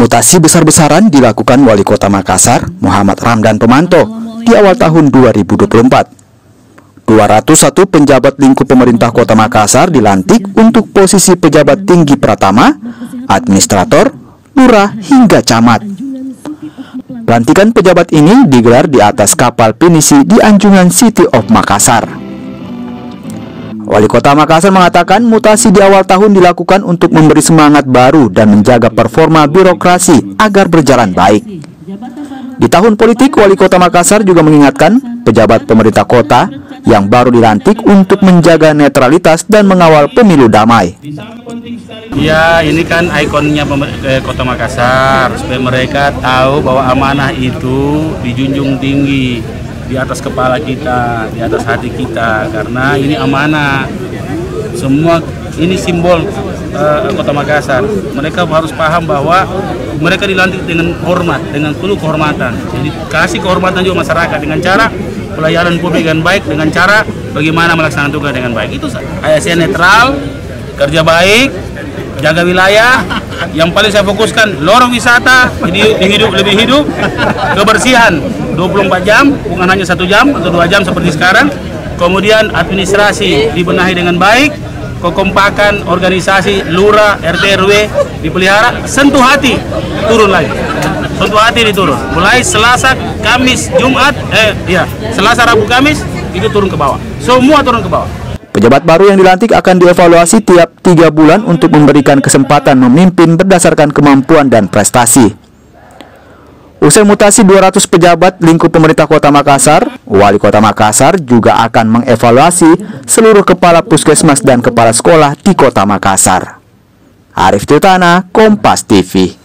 Mutasi besar-besaran dilakukan Wali Kota Makassar, Muhammad Ramdan Pemanto, di awal tahun 2024. 201 penjabat lingkup pemerintah Kota Makassar dilantik untuk posisi pejabat tinggi pratama, administrator, lurah, hingga camat. Pelantikan pejabat ini digelar di atas kapal pinisi di Anjungan City of Makassar. Wali Kota Makassar mengatakan mutasi di awal tahun dilakukan untuk memberi semangat baru dan menjaga performa birokrasi agar berjalan baik. Di tahun politik, Wali Kota Makassar juga mengingatkan pejabat pemerintah kota yang baru dilantik untuk menjaga netralitas dan mengawal pemilu damai. Ya, ini kan ikonnya Kota Makassar, supaya mereka tahu bahwa amanah itu dijunjung tinggi di atas kepala kita, di atas hati kita, karena ini amanah. Semua ini simbol Kota Makassar. Mereka harus paham bahwa mereka dilantik dengan hormat, dengan penuh kehormatan. Jadi kasih kehormatan juga masyarakat dengan cara pelayanan publik dengan baik, dengan cara bagaimana melaksanakan tugas dengan baik. Itu ASN netral, kerja baik, jaga wilayah. Yang paling saya fokuskan lorong wisata, lebih hidup, kebersihan 24 jam, bukan hanya 1 jam atau 2 jam seperti sekarang. Kemudian administrasi dibenahi dengan baik, kekompakan organisasi lurah, RT RW dipelihara, sentuh hati turun lagi. Sentuh hati diturun. Mulai Selasa, Kamis, Jumat, Selasa, Rabu, Kamis itu turun ke bawah. Semua turun ke bawah. Pejabat baru yang dilantik akan dievaluasi tiap 3 bulan untuk memberikan kesempatan memimpin berdasarkan kemampuan dan prestasi. Usai mutasi 200 pejabat lingkup pemerintah Kota Makassar, Wali Kota Makassar juga akan mengevaluasi seluruh kepala puskesmas dan kepala sekolah di Kota Makassar. Arif Tirtana, Kompas TV.